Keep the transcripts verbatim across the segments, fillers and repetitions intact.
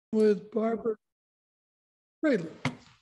with Barbara Bradley.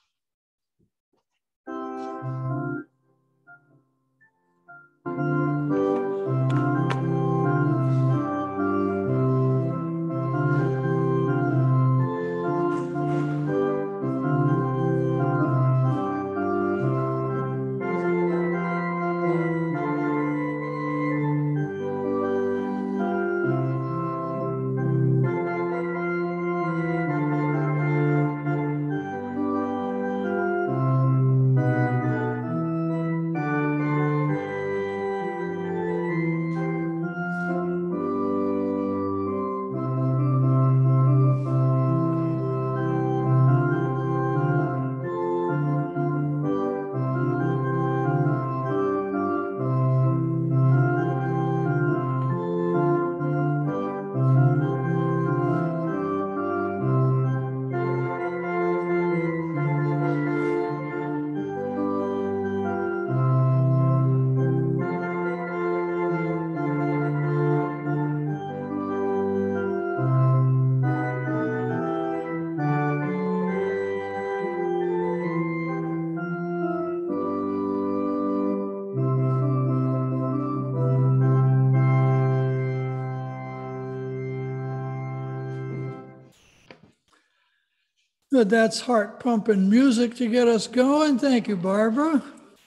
Good, that's heart-pumping music to get us going. Thank you, Barbara.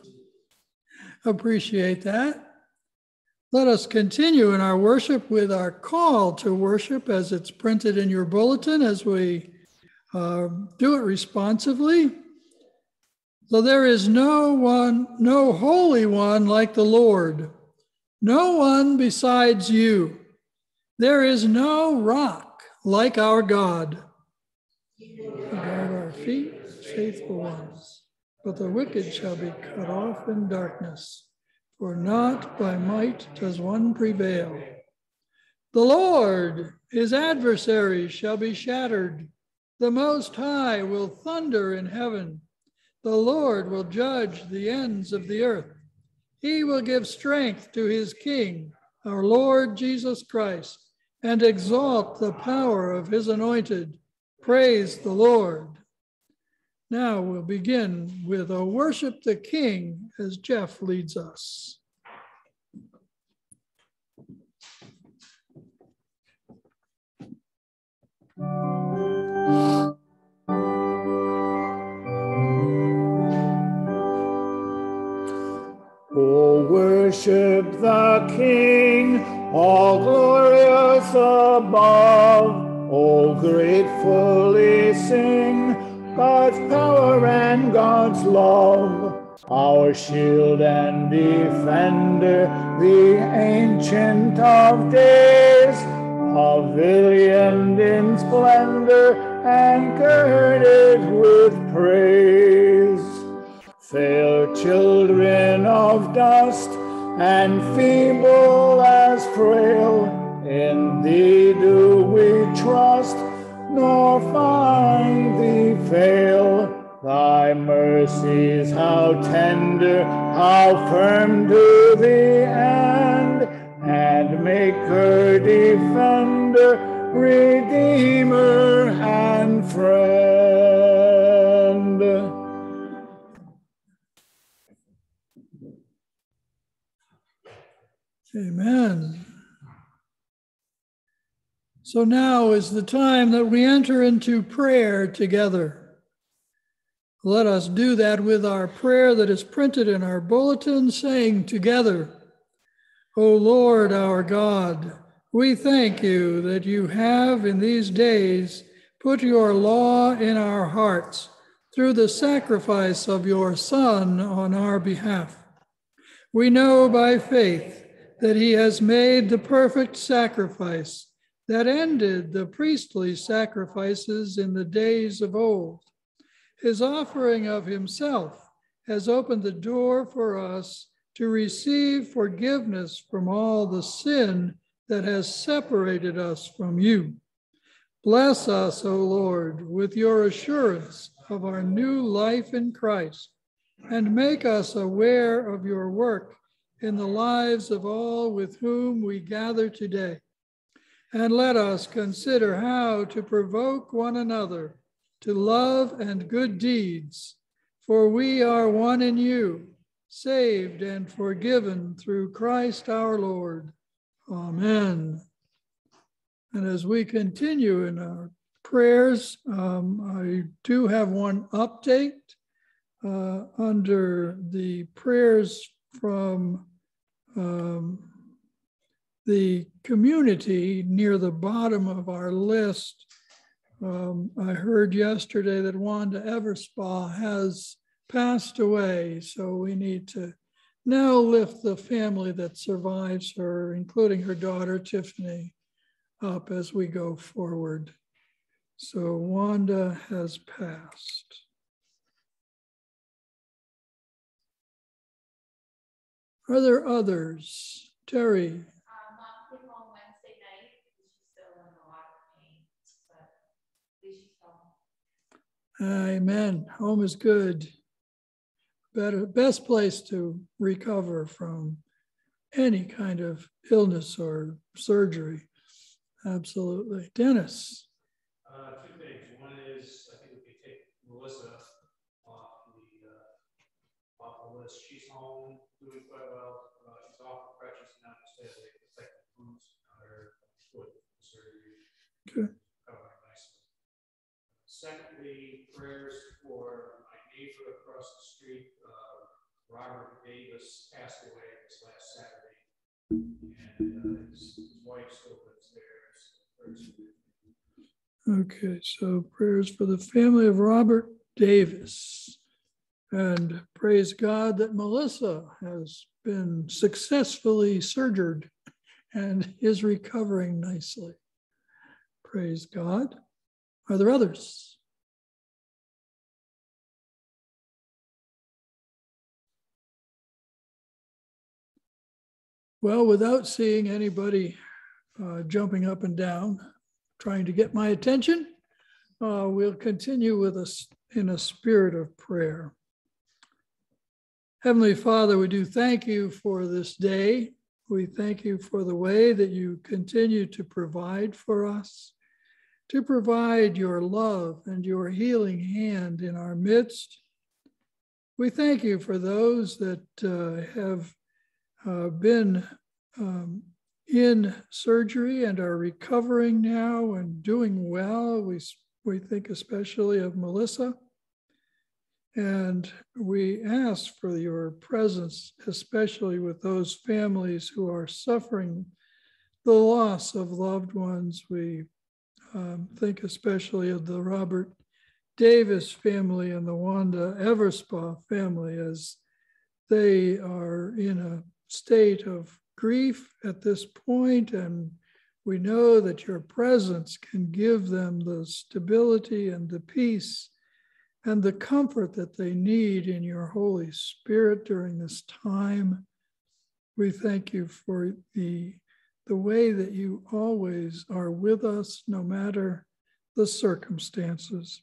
Appreciate that. Let us continue in our worship with our call to worship as it's printed in your bulletin as we uh, do it responsively. So there is no one, no holy one like the Lord, no one besides you. There is no rock like our God. Guard our feet, faithful ones, but the wicked shall be cut off in darkness, for not by might does one prevail. The Lord, his adversaries shall be shattered. The Most High will thunder in heaven. The Lord will judge the ends of the earth. He will give strength to his King, our Lord Jesus Christ, and exalt the power of his anointed. Praise the Lord. Now we'll begin with a worship the King as Jeff leads us. Oh, worship the King, all glorious above. Oh, gratefully sing God's power and God's love. Our shield and defender, the Ancient of Days, pavilioned in splendor and girded with praise. Fair children of dust and feeble as frail, in thee do we trust, nor find thee fail. Thy mercies how tender, how firm to the end, and Maker, Defender, Redeemer, and Friend. Amen. So now is the time that we enter into prayer together. Let us do that with our prayer that is printed in our bulletin, saying together, O Lord our God, we thank you that you have in these days put your law in our hearts through the sacrifice of your Son on our behalf. We know by faith that he has made the perfect sacrifice that ended the priestly sacrifices in the days of old. His offering of himself has opened the door for us to receive forgiveness from all the sin that has separated us from you. Bless us, O Lord, with your assurance of our new life in Christ, and make us aware of your work in the lives of all with whom we gather today. And let us consider how to provoke one another to love and good deeds, for we are one in you, saved and forgiven through Christ our Lord. Amen. And as we continue in our prayers, um, I do have one update uh, under the prayers from um, the community near the bottom of our list. Um, I heard yesterday that Wanda Everspa has passed away, so we need to now lift the family that survives her, including her daughter Tiffany, up as we go forward. So Wanda has passed. Are there others? Terry? Amen. Home is good. Better, best place to recover from any kind of illness or surgery. Absolutely. Dennis. Uh, two things. One is, I think we could take Melissa off the uh, off the list. She's home, doing quite well. Uh, she's off the crutches now. Just has a defective boots on her foot surgery. Okay. Covering nicely. Secondly, prayers for my neighbor across the street, uh, Robert Davis, passed away this last Saturday, and uh, his, his wife still lives there. So prayers for him. Okay, so prayers for the family of Robert Davis. And praise God that Melissa has been successfully surgered and is recovering nicely. Praise God. Are there others? Well, without seeing anybody uh, jumping up and down, trying to get my attention, uh, we'll continue with us in a spirit of prayer. Heavenly Father, we do thank you for this day. We thank you for the way that you continue to provide for us, to provide your love and your healing hand in our midst. We thank you for those that uh, have uh, been um, in surgery and are recovering now and doing well. We, we think especially of Melissa. And we ask for your presence, especially with those families who are suffering the loss of loved ones. We um, think especially of the Robert Davis family and the Wanda Everspa family as they are in a state of grief at this point, and we know that your presence can give them the stability and the peace and the comfort that they need in your Holy Spirit during this time. We thank you for the, the way that you always are with us, no matter the circumstances.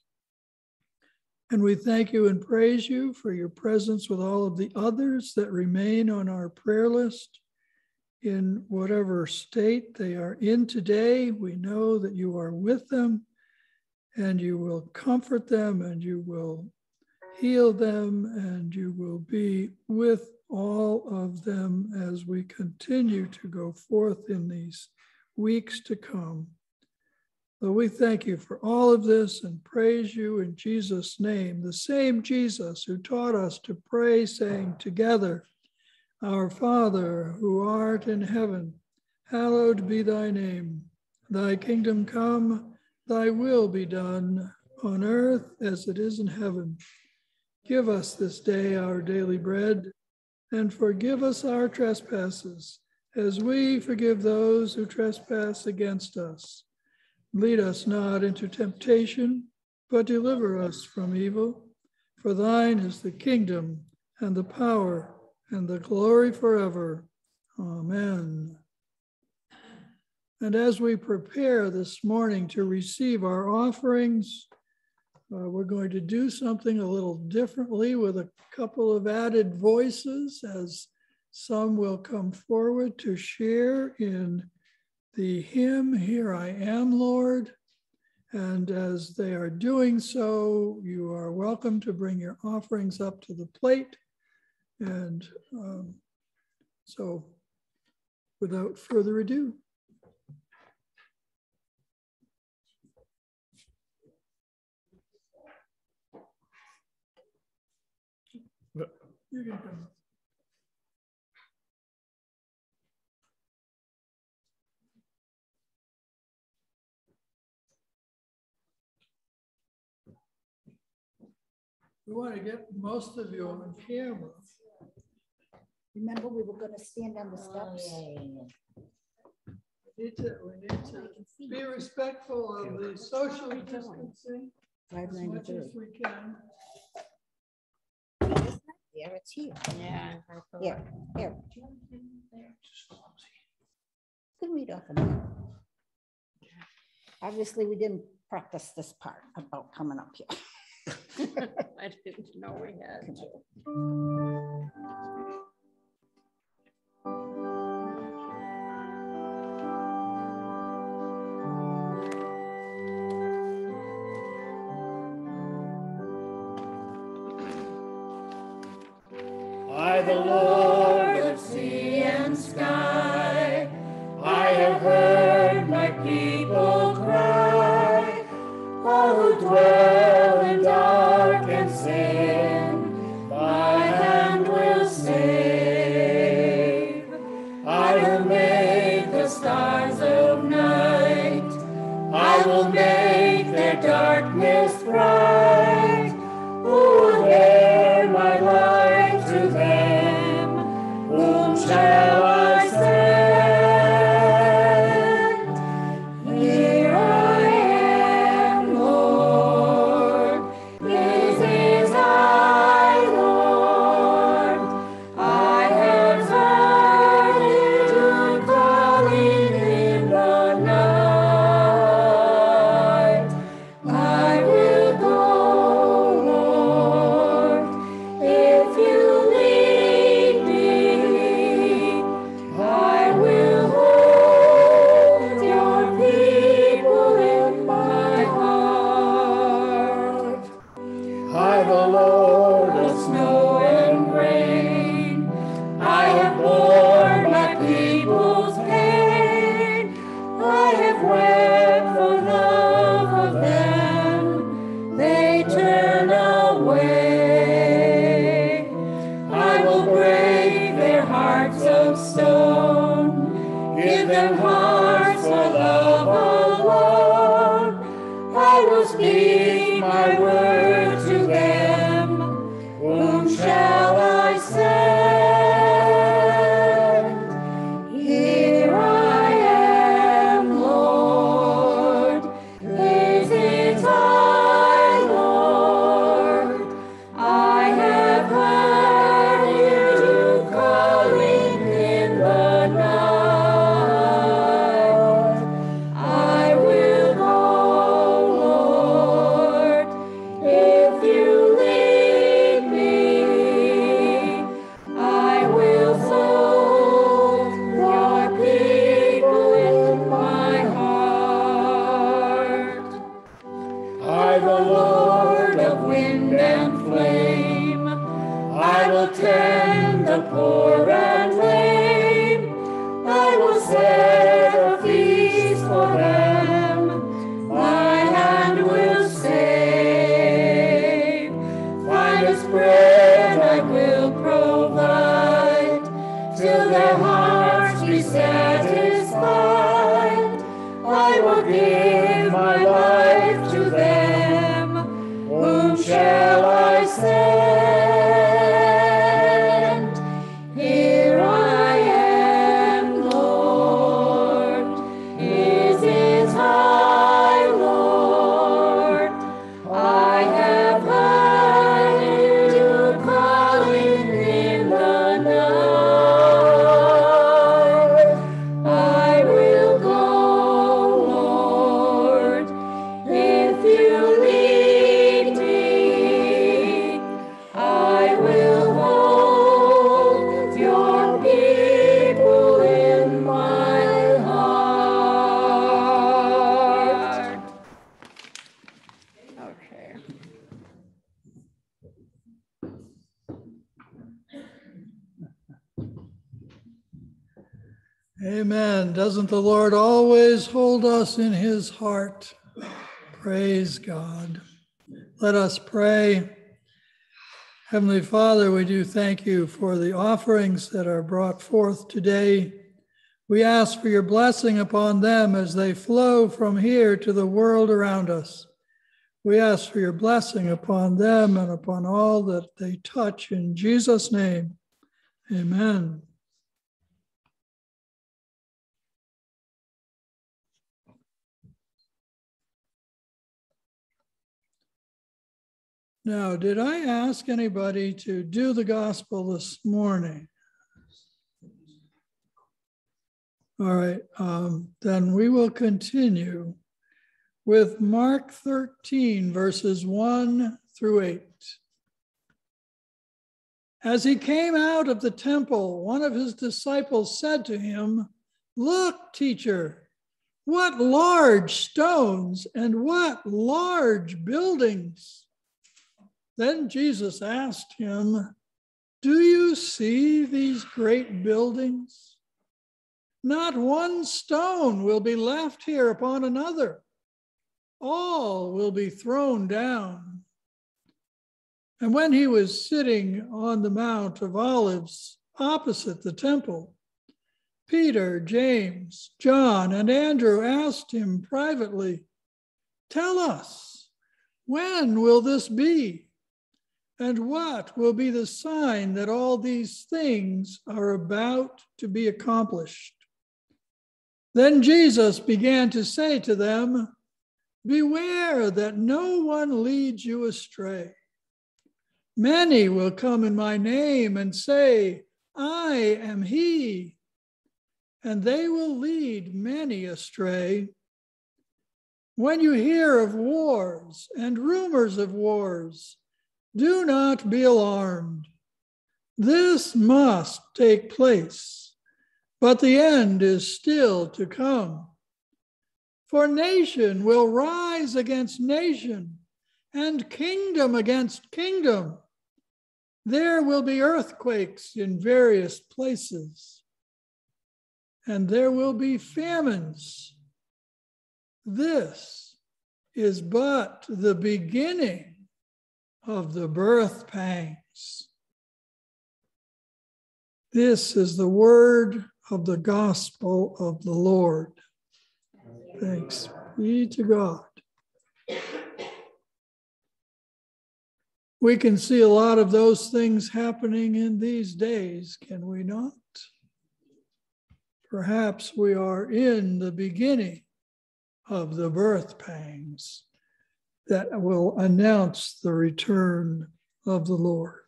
And we thank you and praise you for your presence with all of the others that remain on our prayer list. In whatever state they are in today, we know that you are with them and you will comfort them and you will heal them and you will be with all of them as we continue to go forth in these weeks to come. So we thank you for all of this and praise you in Jesus' name, the same Jesus who taught us to pray, saying together, Our Father, who art in heaven, hallowed be thy name. Thy kingdom come, thy will be done on earth as it is in heaven. Give us this day our daily bread, and forgive us our trespasses, as we forgive those who trespass against us. Lead us not into temptation, but deliver us from evil. For thine is the kingdom and the power and the glory forever. Amen. And as we prepare this morning to receive our offerings, uh, we're going to do something a little differently with a couple of added voices, as some will come forward to share in the hymn, Here I Am, Lord. And as they are doing so, you are welcome to bring your offerings up to the plate. And um, so without further ado. You can come. We want to get most of you on camera. Remember, we were going to stand on the steps. Oh, yeah, yeah, yeah. We need to, we need to be respectful of the social distancing five as much as ninety-three. we can. There, it's here. Yeah. I thought- Here, here. You can read off of that. Obviously, we didn't practice this part about coming up here. I didn't know we had to. I, the Lord of sea and sky, I have heard my people cry, all who dwell in dark and sin, my hand will save. I will make the stars of night, I will make their darkness bright, who will bear my light to them, whom shall I send? Here I am, Lord, this is I, Lord. I have heard you calling in the night. I will go, Lord, if you lead me. I will hold your people in my heart. I, the Lord of snow and rain, I have borne my people's pain. I have wept for love of them, they turn away. I will break their hearts of stone, give them hearts for love alone. I will speak my word to them, whom shall I send? Here I am, Lord, this is I, Lord. I have heard you calling in the night. I will go, Lord, if you lead me. I will fold your people in my heart. I, the Lord of wind and flame, I will tend the poor and lame. I will set a feast for them, my hand will save. Finest bread I will provide, till their hearts be satisfied. I will give my life to them, whom shall I send? Here Okay. Amen. Doesn't the Lord always hold us in his heart? Praise God. Let us pray. Heavenly Father, we do thank you for the offerings that are brought forth today. We ask for your blessing upon them as they flow from here to the world around us. We ask for your blessing upon them and upon all that they touch in Jesus' name. Amen. Now, did I ask anybody to do the gospel this morning? All right, um, then we will continue with Mark thirteen, verses one through eight. As he came out of the temple, one of his disciples said to him, "Look, teacher, what large stones and what large buildings." Then Jesus asked him, "Do you see these great buildings? Not one stone will be left here upon another. All will be thrown down." And when he was sitting on the Mount of Olives opposite the temple, Peter, James, John, and Andrew asked him privately, "Tell us, when will this be? And what will be the sign that all these things are about to be accomplished?" Then Jesus began to say to them, "Beware that no one leads you astray. Many will come in my name and say, 'I am he,' and they will lead many astray. When you hear of wars and rumors of wars, do not be alarmed. This must take place, but the end is still to come. For nation will rise against nation, and kingdom against kingdom. There will be earthquakes in various places, and there will be famines. This is but the beginning of the birth pangs." This is the word of the gospel of the Lord. Thanks be to God. We can see a lot of those things happening in these days, can we not? Perhaps we are in the beginning of the birth pangs that will announce the return of the Lord.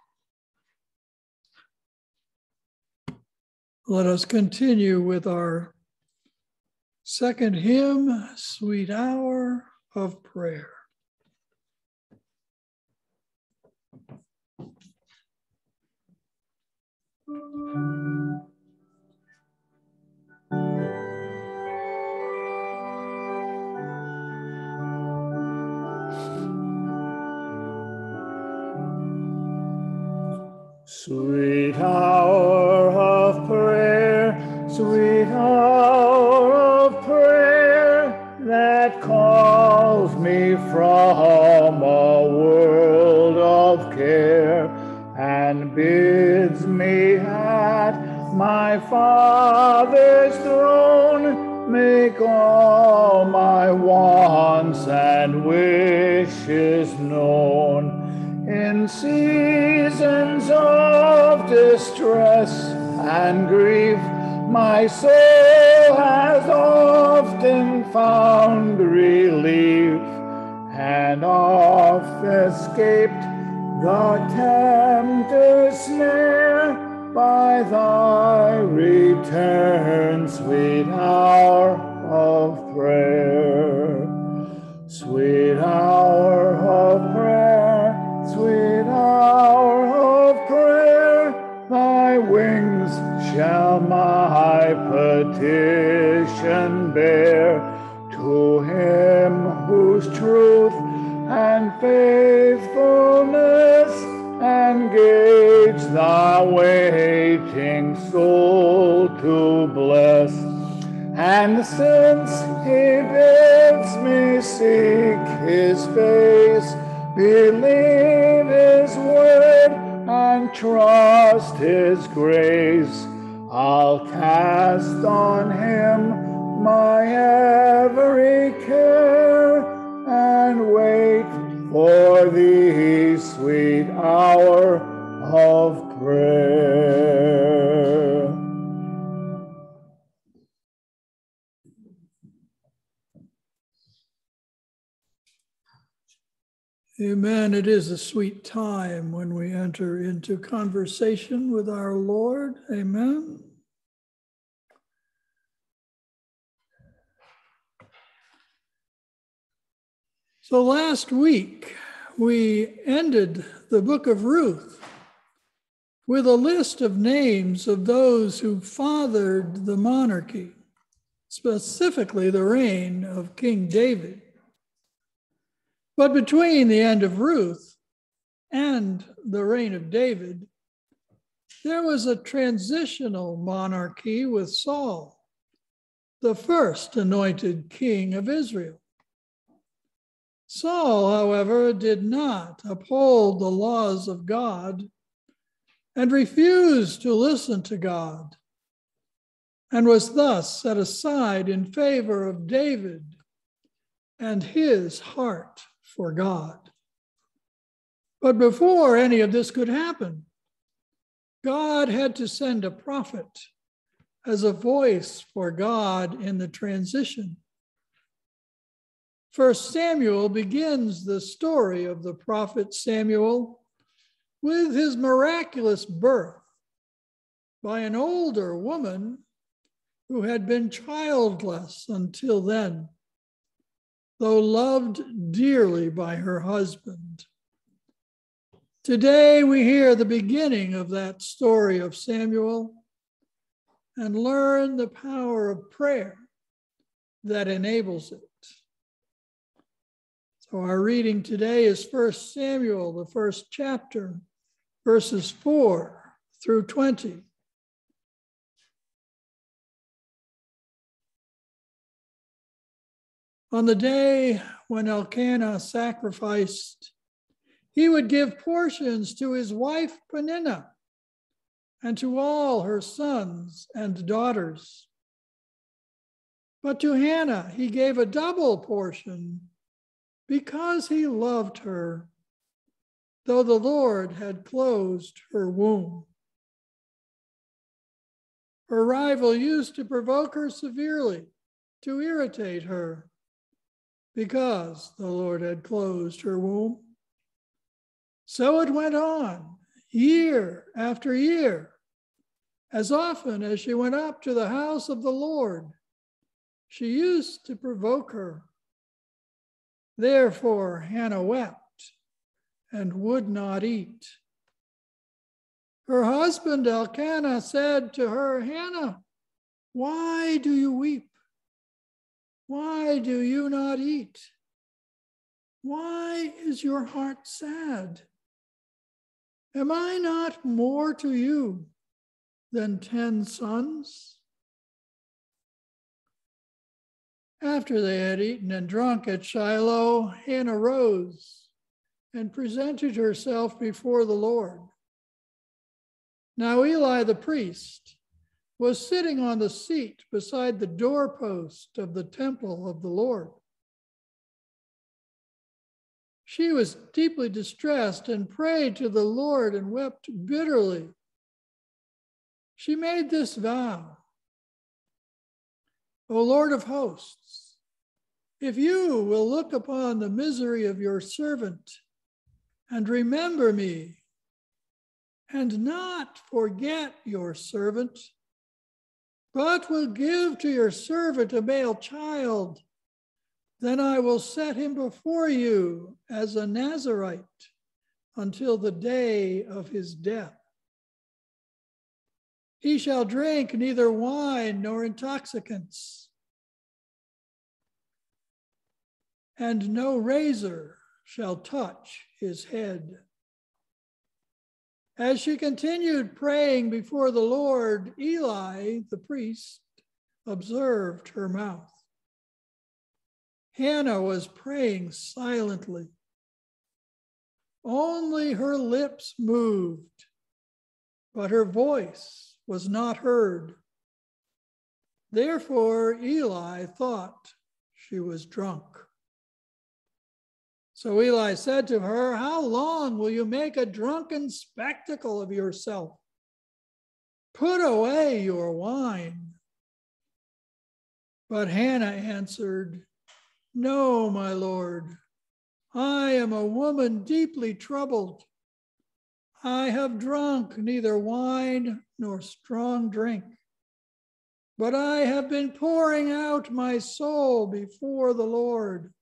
Let us continue with our second hymn, Sweet Hour of Prayer. Sweet hour of prayer, sweet hour of prayer, that calls me from a world of care, and bids me at my Father's throne make all my wants and wishes known. In seasons of distress and grief, my soul has often found relief, and oft escaped the tempter's snare by thy return, sweet hour of prayer. Sweet hour of prayer, sweet hour of prayer, thy wings shall my petition bear to him whose truth faithfulness, engage the waiting soul to bless. And since he bids me seek his face, believe his word and trust his grace, I'll cast on him my every care and wait for the sweet hour of prayer. Amen. It is a sweet time when we enter into conversation with our Lord. Amen. So last week, we ended the book of Ruth with a list of names of those who fathered the monarchy, specifically the reign of King David. But between the end of Ruth and the reign of David, there was a transitional monarchy with Saul, the first anointed king of Israel. Saul, however, did not uphold the laws of God and refused to listen to God, and was thus set aside in favor of David and his heart for God. But before any of this could happen, God had to send a prophet as a voice for God in the transition. First Samuel begins the story of the prophet Samuel with his miraculous birth by an older woman who had been childless until then, though loved dearly by her husband. Today we hear the beginning of that story of Samuel and learn the power of prayer that enables it. So our reading today is First Samuel, the first chapter, verses four through twenty. On the day when Elkanah sacrificed, he would give portions to his wife Peninnah and to all her sons and daughters. But to Hannah he gave a double portion because he loved her, though the Lord had closed her womb. Her rival used to provoke her severely, to irritate her, because the Lord had closed her womb. So it went on, year after year. As often as she went up to the house of the Lord, she used to provoke her. Therefore Hannah wept and would not eat. Her husband Elkanah said to her, Hannah, why do you weep? Why do you not eat? Why is your heart sad? Am I not more to you than ten sons? After they had eaten and drunk at Shiloh, Hannah rose and presented herself before the Lord. Now Eli the priest was sitting on the seat beside the doorpost of the temple of the Lord. She was deeply distressed and prayed to the Lord and wept bitterly. She made this vow, O Lord of hosts, if you will look upon the misery of your servant and remember me, and not forget your servant, but will give to your servant a male child, then I will set him before you as a Nazirite until the day of his death. He shall drink neither wine nor intoxicants, and no razor shall touch his head. As she continued praying before the Lord, Eli, the priest, observed her mouth. Hannah was praying silently. Only her lips moved, but her voice was not heard. Therefore, Eli thought she was drunk. So Eli said to her, "How long will you make a drunken spectacle of yourself? Put away your wine." But Hannah answered, "No, my Lord, I am a woman deeply troubled. I have drunk neither wine nor strong drink, but I have been pouring out my soul before the Lord.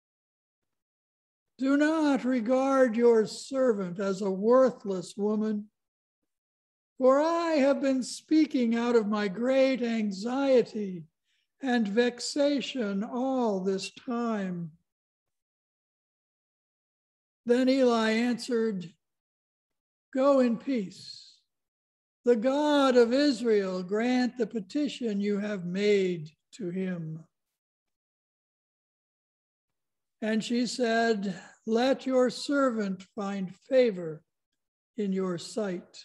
Do not regard your servant as a worthless woman, for I have been speaking out of my great anxiety and vexation all this time." Then Eli answered, "Go in peace. The God of Israel grant the petition you have made to him." And she said, "Let your servant find favor in your sight."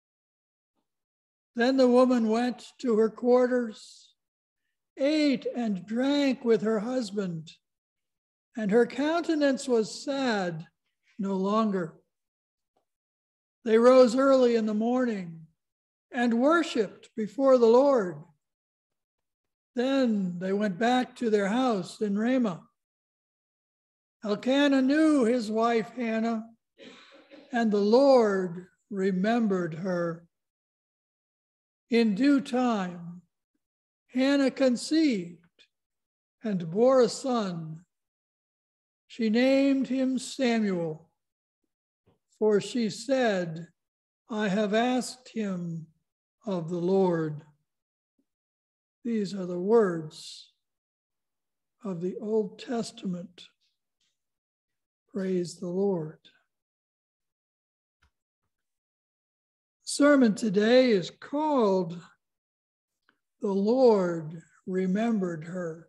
Then the woman went to her quarters, ate and drank with her husband, and her countenance was sad no longer. They rose early in the morning and worshiped before the Lord. Then they went back to their house in Ramah. Elkanah knew his wife Hannah, and the Lord remembered her. In due time, Hannah conceived and bore a son. She named him Samuel, for she said, "I have asked him of the Lord." These are the words of the Old Testament. Praise the Lord. The sermon today is called "The Lord Remembered Her."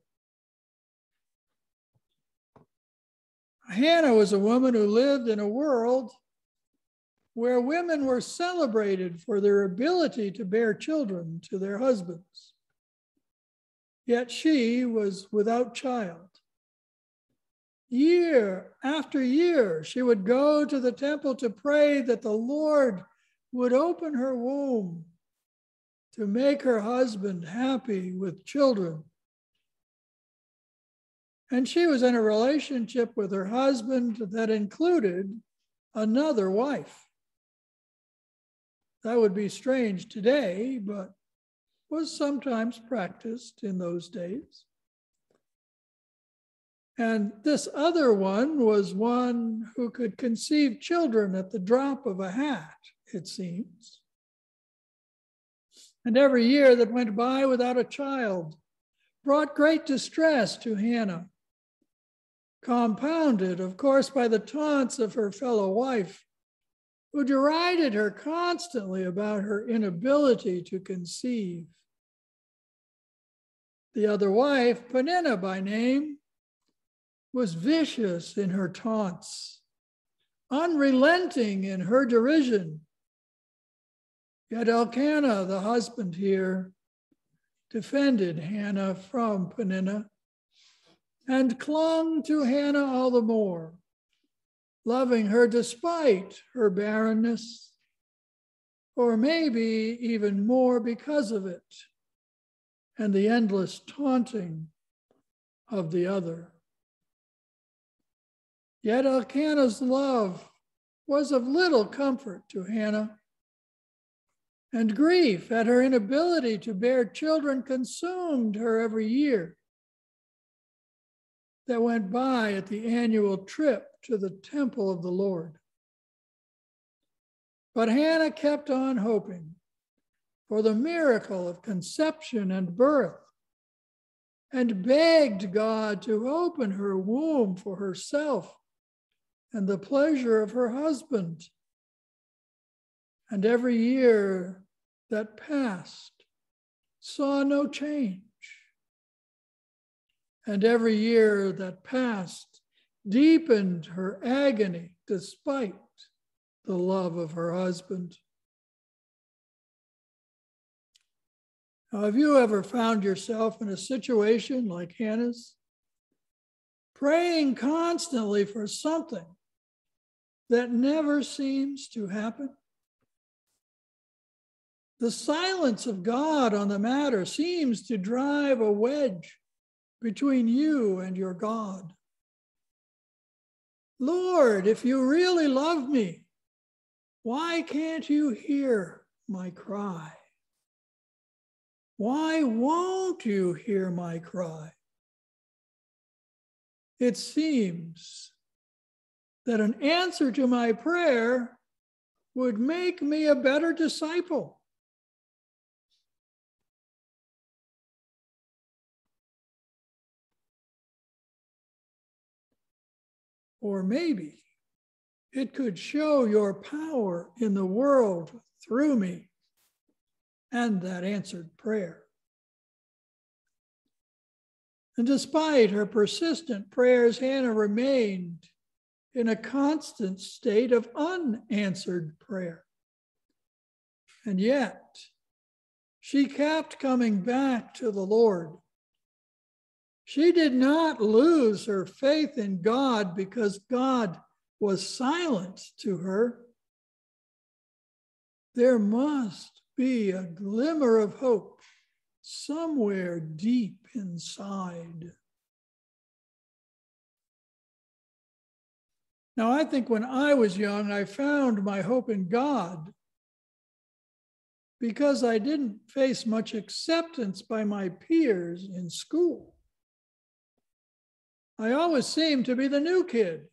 Hannah was a woman who lived in a world where women were celebrated for their ability to bear children to their husbands. Yet she was without child. Year after year, she would go to the temple to pray that the Lord would open her womb to make her husband happy with children. And she was in a relationship with her husband that included another wife. That would be strange today, but was sometimes practiced in those days. And this other one was one who could conceive children at the drop of a hat, it seems. And every year that went by without a child brought great distress to Hannah, compounded, of course, by the taunts of her fellow wife, who derided her constantly about her inability to conceive. The other wife, Peninnah by name, was vicious in her taunts, unrelenting in her derision. Yet Elkanah, the husband here, defended Hannah from Peninnah and clung to Hannah all the more, loving her despite her barrenness, or maybe even more because of it, and the endless taunting of the other. Yet Elkanah's love was of little comfort to Hannah, and grief at her inability to bear children consumed her every year that went by at the annual trip to the temple of the Lord. But Hannah kept on hoping for the miracle of conception and birth, and begged God to open her womb for herself and the pleasure of her husband. And every year that passed saw no change. And every year that passed deepened her agony despite the love of her husband. Now, have you ever found yourself in a situation like Hannah's, praying constantly for something that never seems to happen? The silence of God on the matter seems to drive a wedge between you and your God. Lord, if you really love me, why can't you hear my cry? Why won't you hear my cry? It seems that an answer to my prayer would make me a better disciple. Or maybe it could show your power in the world through me and that answered prayer. And despite her persistent prayers, Hannah remained in a constant state of unanswered prayer. And yet, she kept coming back to the Lord. She did not lose her faith in God because God was silent to her. There must be a glimmer of hope somewhere deep inside. Now, I think when I was young, I found my hope in God because I didn't face much acceptance by my peers in school. I always seemed to be the new kid.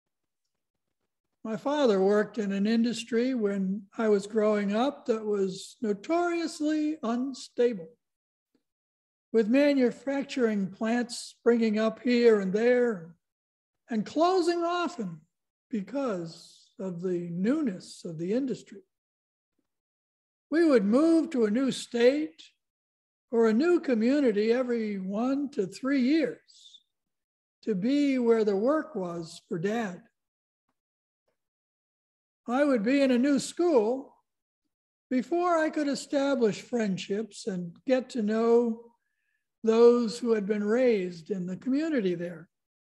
My father worked in an industry when I was growing up that was notoriously unstable, with manufacturing plants springing up here and there and closing often because of the newness of the industry. We would move to a new state or a new community every one to three years to be where the work was for Dad. I would be in a new school before I could establish friendships and get to know those who had been raised in the community there.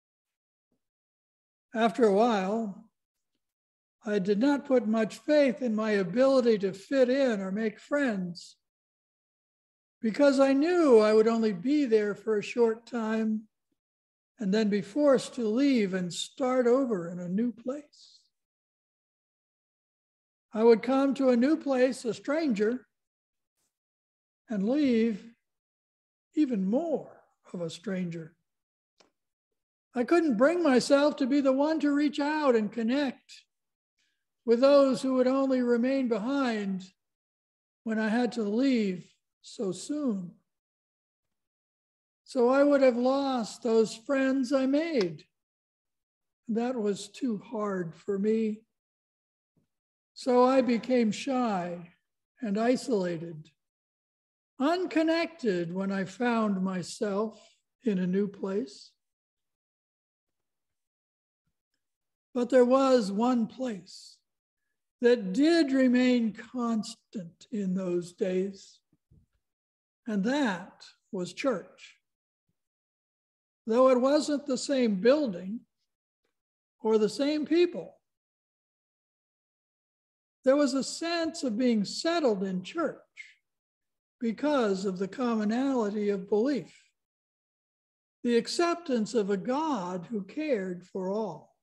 After a while, I did not put much faith in my ability to fit in or make friends because I knew I would only be there for a short time and then be forced to leave and start over in a new place. I would come to a new place, a stranger, and leave even more of a stranger. I couldn't bring myself to be the one to reach out and connect with those who would only remain behind when I had to leave so soon. So I would have lost those friends I made. That was too hard for me. So I became shy and isolated, unconnected when I found myself in a new place. But there was one place that did remain constant in those days, and that was church. Though it wasn't the same building or the same people, there was a sense of being settled in church because of the commonality of belief, the acceptance of a God who cared for all.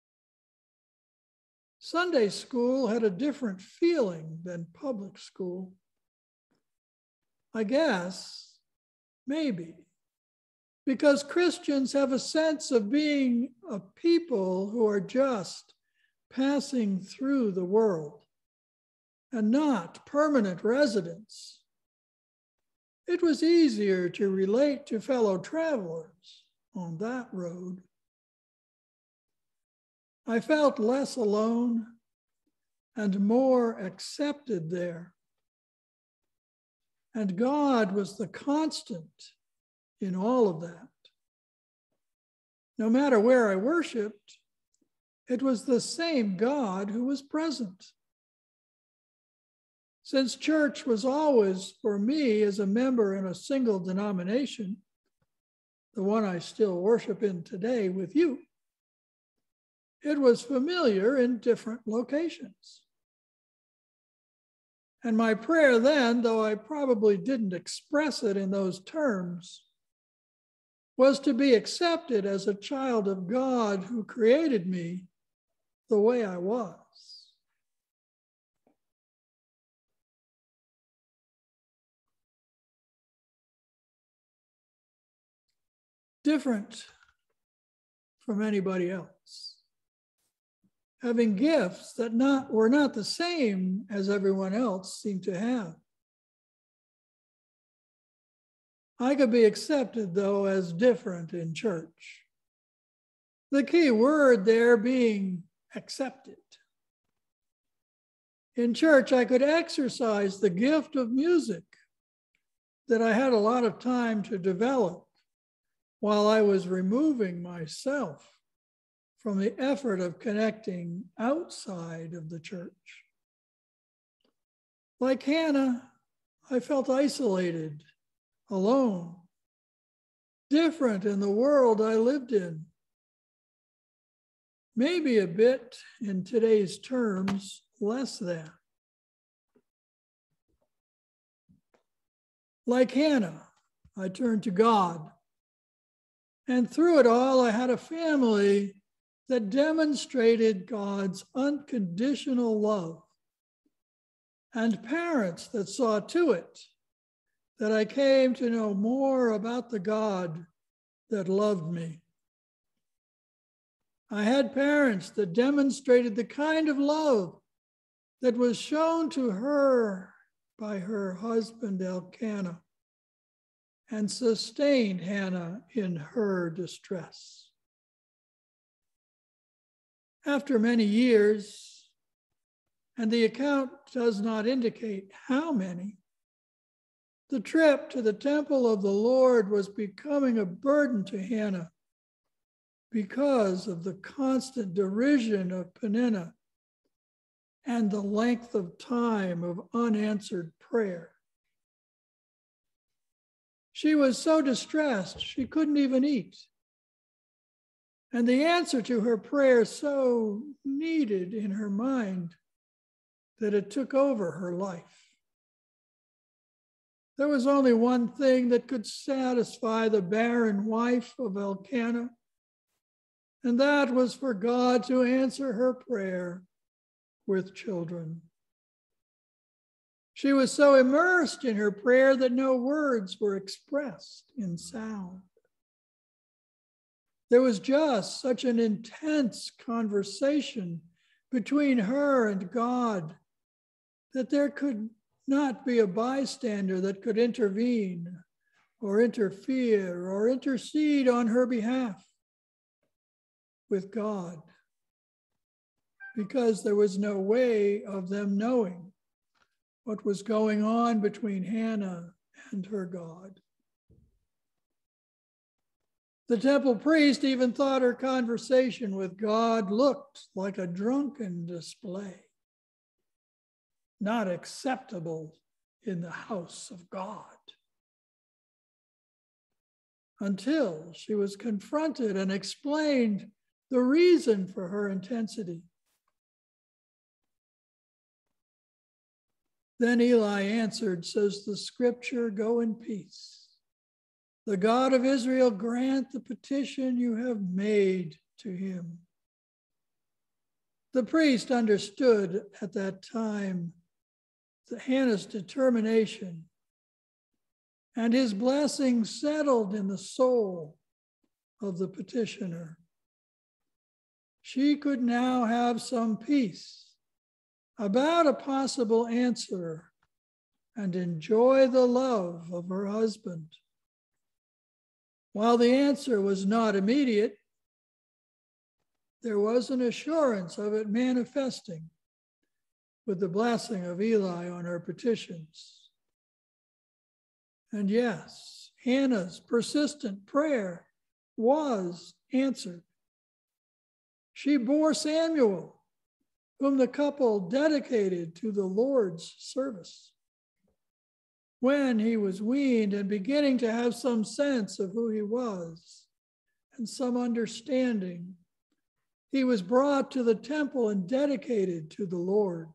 Sunday school had a different feeling than public school. I guess, maybe, because Christians have a sense of being a people who are just passing through the world and not permanent residents. It was easier to relate to fellow travelers on that road. I felt less alone and more accepted there. And God was the constant in all of that. No matter where I worshiped, it was the same God who was present. Since church was always, for me, as a member in a single denomination, the one I still worship in today with you, it was familiar in different locations. And my prayer then, though I probably didn't express it in those terms, was to be accepted as a child of God who created me the way I was. Different from anybody else. Having gifts that not, were not the same as everyone else seemed to have. I could be accepted, though, as different in church. The key word there being accepted. In church, I could exercise the gift of music that I had a lot of time to develop while I was removing myself from the effort of connecting outside of the church. Like Hannah, I felt isolated, alone, different in the world I lived in. Maybe a bit, in today's terms, less than. Like Hannah, I turned to God. And through it all, I had a family that demonstrated God's unconditional love, and parents that saw to it that I came to know more about the God that loved me. I had parents that demonstrated the kind of love that was shown to her by her husband Elkanah and sustained Hannah in her distress. After many years, and the account does not indicate how many, the trip to the temple of the Lord was becoming a burden to Hannah because of the constant derision of Peninnah and the length of time of unanswered prayer. She was so distressed she couldn't even eat. And the answer to her prayer so needed in her mind that it took over her life. There was only one thing that could satisfy the barren wife of Elkanah, and that was for God to answer her prayer with children. She was so immersed in her prayer that no words were expressed in sound. There was just such an intense conversation between her and God that there could not be a bystander that could intervene or interfere or intercede on her behalf with God, because there was no way of them knowing what was going on between Hannah and her God. The temple priest even thought her conversation with God looked like a drunken display, not acceptable in the house of God. Until she was confronted and explained the reason for her intensity. Then Eli answered, says the scripture, "Go in peace. The God of Israel grant the petition you have made to him." The priest understood at that time the Hannah's determination, and his blessing settled in the soul of the petitioner. She could now have some peace about a possible answer and enjoy the love of her husband. While the answer was not immediate, there was an assurance of it manifesting with the blessing of Eli on her petitions. And yes, Hannah's persistent prayer was answered. She bore Samuel, whom the couple dedicated to the Lord's service. When he was weaned and beginning to have some sense of who he was and some understanding, he was brought to the temple and dedicated to the Lord.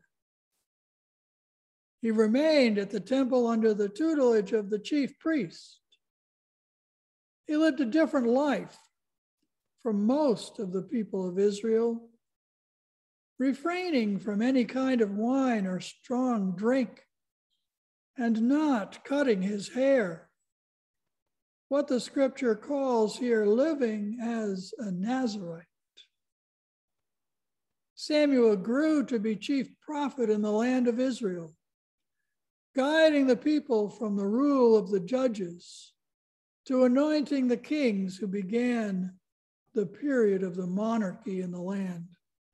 He remained at the temple under the tutelage of the chief priest. He lived a different life from most of the people of Israel, refraining from any kind of wine or strong drink, and not cutting his hair. What the scripture calls here living as a Nazarite. Samuel grew to be chief prophet in the land of Israel, guiding the people from the rule of the judges to anointing the kings who began the period of the monarchy in the land.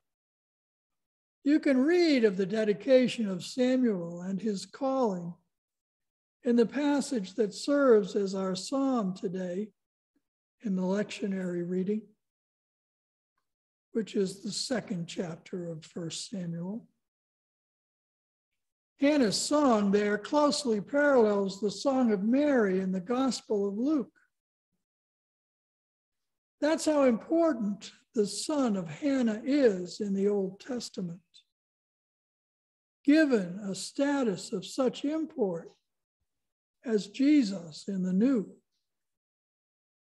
You can read of the dedication of Samuel and his calling in the passage that serves as our psalm today in the lectionary reading, which is the second chapter of First Samuel. Hannah's song there closely parallels the song of Mary in the Gospel of Luke. That's how important the son of Hannah is in the Old Testament, given a status of such import as Jesus in the New.